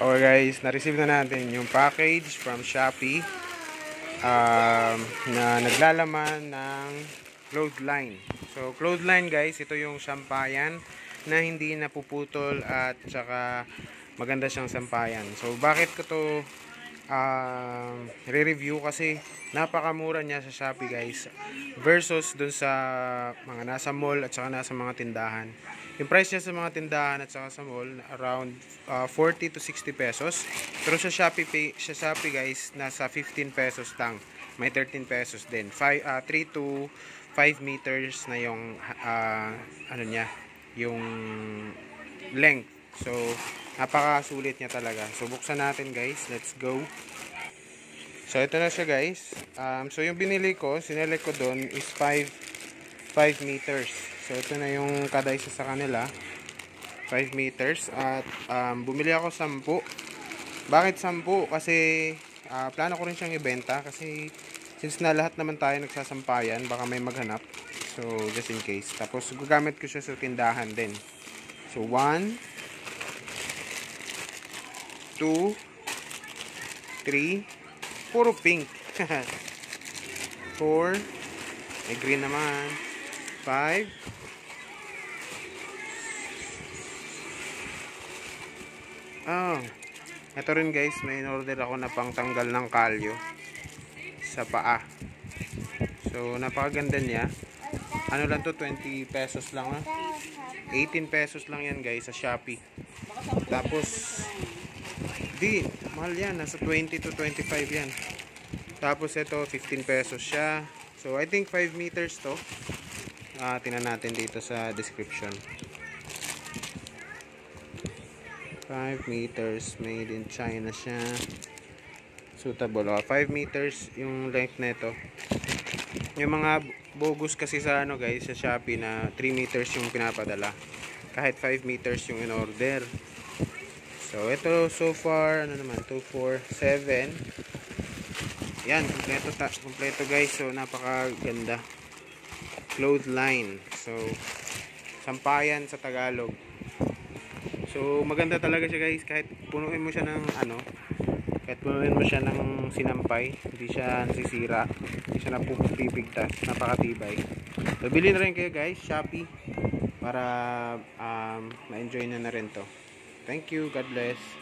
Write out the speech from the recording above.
Okay guys, na-receive na natin yung package from Shopee na naglalaman ng clothesline. So clothesline guys, ito yung sampayan na hindi napuputol at saka maganda siyang sampayan. So bakit ko to re-review? Kasi napakamura niya sa Shopee guys versus dun sa mga nasa mall at saka nasa mga tindahan. Yung price niya sa mga tindahan at saka sa mall around 40 to 60 pesos. Pero sa Shopee guys, nasa 15 pesos lang. May 13 pesos din. 3 to 5 meters na yung ano niya, yung length. So napakasulit niya talaga. So buksan natin guys. Let's go. So ito na siya guys. So yung binili ko, sinelect ko doon is 5 meters. So ito na yung kada isa sa kanila, 5 meters. At bumili ako 10. Bakit 10? Kasi plano ko rin siyang ibenta. Kasi since na lahat naman tayo nagsasampayan, baka may maghanap. So just in case. Tapos gagamit ko siya sa tindahan din. So 1 2 3, puro pink. 4, may green naman. 5, ito rin guys, may in-order ako na pangtanggal ng kalyo sa paa. So napakaganda niya. Ano lang to, 20 pesos lang, 18 pesos lang yan guys sa Shopee. Tapos di, mahal yan, nasa 20 to 25 yan. Tapos ito 15 pesos siya. So I think 5 meters to. Tingnan natin dito sa description. 5 meters, made in China siya. Suitable. 5 meters yung length nito. Yung mga bogus kasi sa ano guys, sa Shopee na 3 meters yung pinapadala. Kahit 5 meters yung in order. So ito so far, ano naman, 2, 4, 7. Yan, kompleto guys. So napakaganda. Clothesline. So sampayan sa Tagalog. So maganda talaga siya guys, kahit punuin mo siya ng kahit punuin mo siya ng sinampay, hindi siya nasisira, hindi siya napupipigtas, napakatibay. So bili na rin kayo guys, Shopee, para ma-enjoy na rin to. Thank you, God bless.